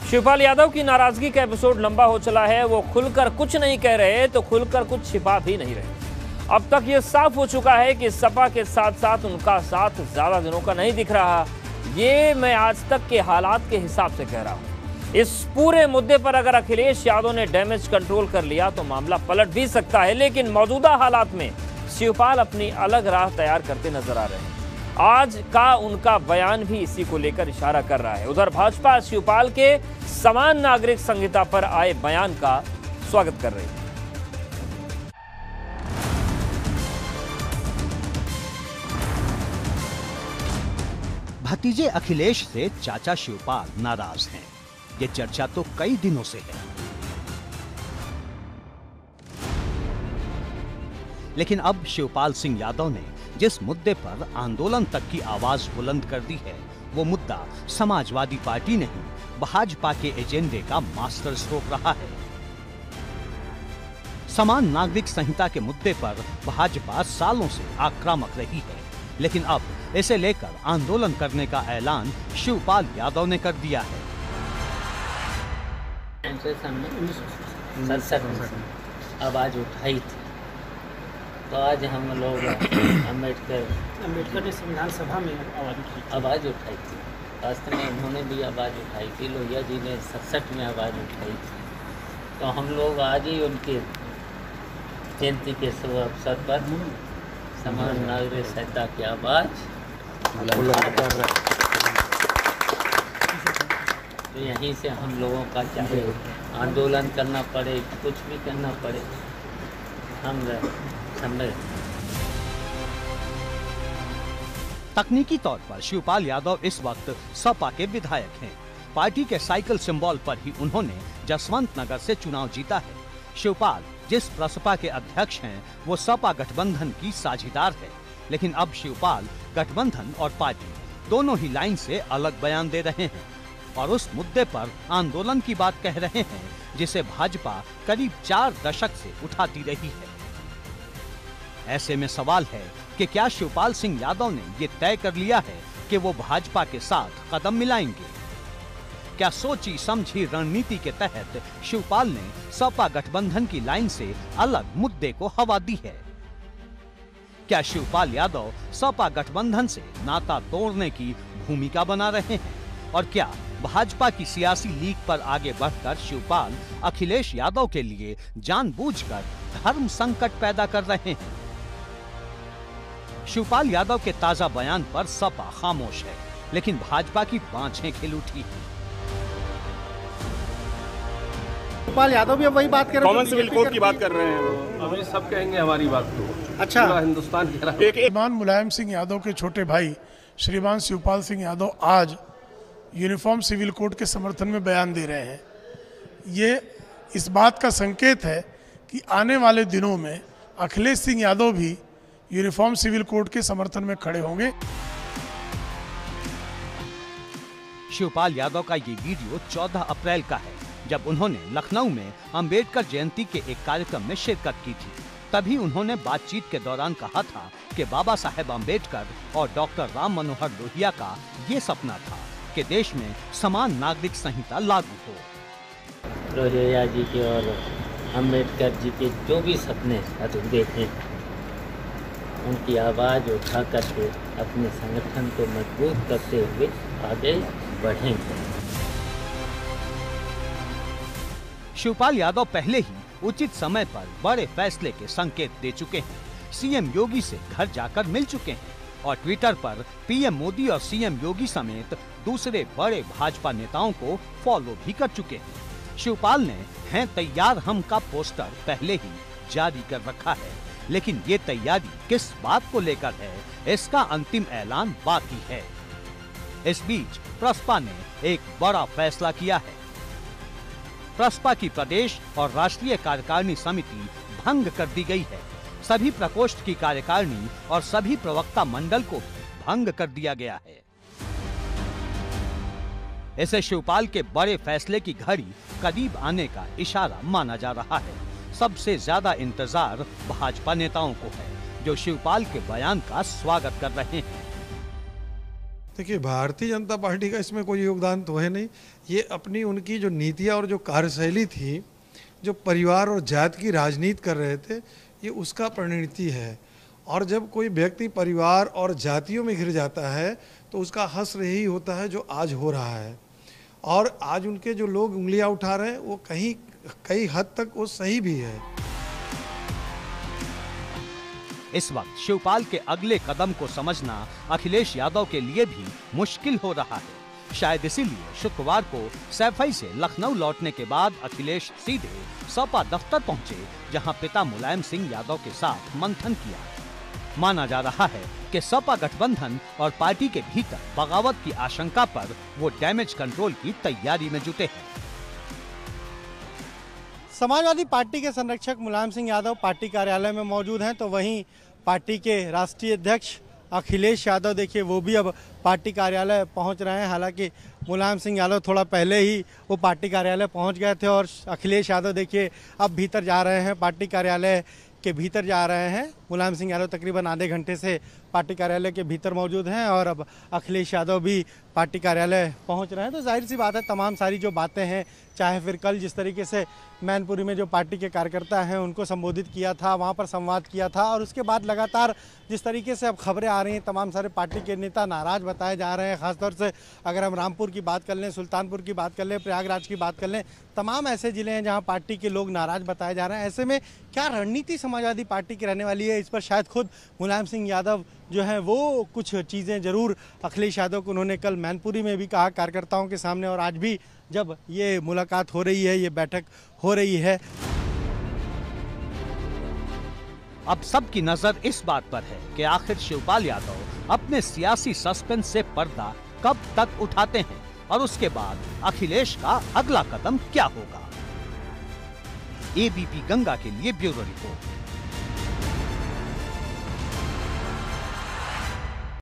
शिवपाल यादव की नाराजगी का एपिसोड लंबा हो चला है। वो खुलकर कुछ नहीं कह रहे तो खुलकर कुछ छिपा भी नहीं रहे। अब तक ये साफ हो चुका है कि सपा के साथ साथ उनका साथ ज्यादा दिनों का नहीं दिख रहा। ये मैं आज तक के हालात के हिसाब से कह रहा हूं। इस पूरे मुद्दे पर अगर अखिलेश यादव ने डैमेज कंट्रोल कर लिया तो मामला पलट भी सकता है, लेकिन मौजूदा हालात में शिवपाल अपनी अलग राह तैयार करते नजर आ रहे हैं। आज का उनका बयान भी इसी को लेकर इशारा कर रहा है। उधर भाजपा शिवपाल के समान नागरिक संहिता पर आए बयान का स्वागत कर रही है। भतीजे अखिलेश से चाचा शिवपाल नाराज हैं। ये चर्चा तो कई दिनों से है, लेकिन अब शिवपाल सिंह यादव ने जिस मुद्दे पर आंदोलन तक की आवाज बुलंद कर दी है, वो मुद्दा समाजवादी पार्टी नहीं, भाजपा के एजेंडे का मास्टर स्ट्रोक रहा है। समान नागरिक संहिता के मुद्दे पर भाजपा सालों से आक्रामक रही है, लेकिन अब इसे लेकर आंदोलन करने का ऐलान शिवपाल यादव ने कर दिया है। आवाज उठाई थी तो आज हम लोग अम्बेडकर ने संविधान सभा में आवाज उठाई थी। वास्तव में उन्होंने भी आवाज़ उठाई थी। लोहिया जी ने 67 में आवाज़ उठाई थी। तो हम लोग आज ही उनके जयंती के शुभ अवसर पर समान नागरिक संहिता की आवाज़ तो यहीं से हम लोगों का चाहे आंदोलन करना पड़े, कुछ भी करना पड़े, हम समझ। तकनीकी तौर पर शिवपाल यादव इस वक्त सपा के विधायक हैं। पार्टी के साइकिल सिंबल पर ही उन्होंने जसवंत नगर से चुनाव जीता है। शिवपाल जिस प्रसपा के अध्यक्ष हैं, वो सपा गठबंधन की साझीदार है, लेकिन अब शिवपाल गठबंधन और पार्टी दोनों ही लाइन से अलग बयान दे रहे हैं और उस मुद्दे पर आंदोलन की बात कह रहे हैं जिसे भाजपा करीब 4 दशक से उठाती रही है। ऐसे में सवाल है कि क्या शिवपाल सिंह यादव ने ये तय कर लिया है कि वो भाजपा के साथ कदम मिलाएंगे? क्या सोची समझी रणनीति के तहत शिवपाल ने सपा गठबंधन की लाइन से अलग मुद्दे को हवा दी है? क्या शिवपाल यादव सपा गठबंधन से नाता तोड़ने की भूमिका बना रहे हैं? और क्या भाजपा की सियासी लीग पर आगे बढ़कर शिवपाल अखिलेश यादव के लिए जानबूझकर धर्म संकट पैदा कर रहे हैं? शिवपाल यादव के ताजा बयान पर सपा खामोश है, लेकिन भाजपा की बाँछें खिल उठी है। शिवपाल यादव भी अब वही बात कर रहे हैं, कॉमन सिविल कोड की बात कर रहे हैं। वो अभी सब कहेंगे हमारी बात को। अच्छा, पूरा हिंदुस्तान कह रहा है। श्रीमान मुलायम सिंह यादव के छोटे भाई श्रीमान शिवपाल सिंह यादव आज यूनिफॉर्म सिविल कोड के समर्थन में बयान दे रहे हैं। ये इस बात का संकेत है कि आने वाले दिनों में अखिलेश सिंह यादव भी यूनिफॉर्म सिविल कोड के समर्थन में खड़े होंगे। शिवपाल यादव का ये वीडियो 14 अप्रैल का है, जब उन्होंने लखनऊ में अंबेडकर जयंती के एक कार्यक्रम में शिरकत की थी। तभी उन्होंने बातचीत के दौरान कहा था कि बाबा साहेब अंबेडकर और डॉक्टर राम मनोहर लोहिया का ये सपना था कि देश में समान नागरिक संहिता लागू हो। लोहिया जी के और अंबेडकर जी के जो भी सपने अधूरे हैं, उनकी आवाज़ उठा करके अपने संगठन को मजबूत करते हुए आगे बढ़ेंगे। शिवपाल यादव पहले ही उचित समय पर बड़े फैसले के संकेत दे चुके हैं। सीएम योगी से घर जाकर मिल चुके हैं और ट्विटर पर पीएम मोदी और सीएम योगी समेत दूसरे बड़े भाजपा नेताओं को फॉलो भी कर चुके हैं। शिवपाल ने हैं तैयार हम का पोस्टर पहले ही जारी कर रखा है, लेकिन ये तैयारी किस बात को लेकर है, इसका अंतिम ऐलान बाकी है। इस बीच प्रसपा ने एक बड़ा फैसला किया है। प्रसपा की प्रदेश और राष्ट्रीय कार्यकारिणी समिति भंग कर दी गई है। सभी प्रकोष्ठ की कार्यकारिणी और सभी प्रवक्ता मंडल को भंग कर दिया गया है। इसे शिवपाल के बड़े फैसले की घड़ी करीब आने का इशारा माना जा रहा है। सबसे ज्यादा इंतजार भाजपा नेताओं को है, जो शिवपाल के बयान का स्वागत कर रहे हैं। देखिए, भारतीय जनता पार्टी का इसमें कोई योगदान तो है नहीं। ये अपनी उनकी जो नीतियाँ और जो कार्यशैली थी, जो परिवार और जात की राजनीति कर रहे थे, ये उसका परिणति है। और जब कोई व्यक्ति परिवार और जातियों में घिर जाता है तो उसका हश्र यही होता है जो आज हो रहा है। और आज उनके जो लोग उंगलियां उठा रहे हैं वो कई हद तक वो सही भी है। इस वक्त शिवपाल के अगले कदम को समझना अखिलेश यादव के लिए भी मुश्किल हो रहा है। शायद इसीलिए शुक्रवार को सैफई से लखनऊ लौटने के बाद अखिलेश सीधे सपा दफ्तर पहुंचे, जहां पिता मुलायम सिंह यादव के साथ मंथन किया। माना जा रहा है कि सपा गठबंधन और पार्टी के भीतर बगावत की आशंका पर वो डैमेज कंट्रोल की तैयारी में जुटे हैं। समाजवादी पार्टी के संरक्षक मुलायम सिंह यादव पार्टी कार्यालय में मौजूद हैं, तो वहीं पार्टी के राष्ट्रीय अध्यक्ष अखिलेश यादव देखिए वो भी अब पार्टी कार्यालय पहुंच रहे हैं। हालांकि मुलायम सिंह यादव थोड़ा पहले ही वो पार्टी कार्यालय पहुंच गए थे और अखिलेश यादव देखिए अब भीतर जा रहे हैं, पार्टी कार्यालय के भीतर जा रहे हैं। मुलायम सिंह यादव तकरीबन आधे घंटे से पार्टी कार्यालय के भीतर मौजूद हैं और अब अखिलेश यादव भी पार्टी कार्यालय पहुंच रहे हैं। तो जाहिर सी बात है, तमाम सारी जो बातें हैं, चाहे फिर कल जिस तरीके से मैनपुरी में जो पार्टी के कार्यकर्ता हैं उनको संबोधित किया था, वहां पर संवाद किया था, और उसके बाद लगातार जिस तरीके से अब खबरें आ रही हैं, तमाम सारे पार्टी के नेता नाराज बताए जा रहे हैं। खासतौर से अगर हम रामपुर की बात कर लें, सुल्तानपुर की बात कर लें, प्रयागराज की बात कर लें, तमाम ऐसे जिले हैं जहाँ पार्टी के लोग नाराज बताए जा रहे हैं। ऐसे में क्या रणनीति समाजवादी पार्टी की रहने वाली है, इस पर शायद खुद मुलायम सिंह यादव जो है वो कुछ चीज़ें ज़रूर अखिलेश यादव को उन्होंने कल मैनपुरी में भी कहा कार्यकर्ताओं के सामने, और आज भी जब ये मुलाकात हो रही है, ये बैठक हो रही है। अब सबकी नजर इस बात पर है कि आखिर शिवपाल यादव अपने सियासी सस्पेंस से पर्दा कब तक उठाते हैं और उसके बाद अखिलेश का अगला कदम क्या होगा। एबीपी गंगा के लिए ब्यूरो रिपोर्ट।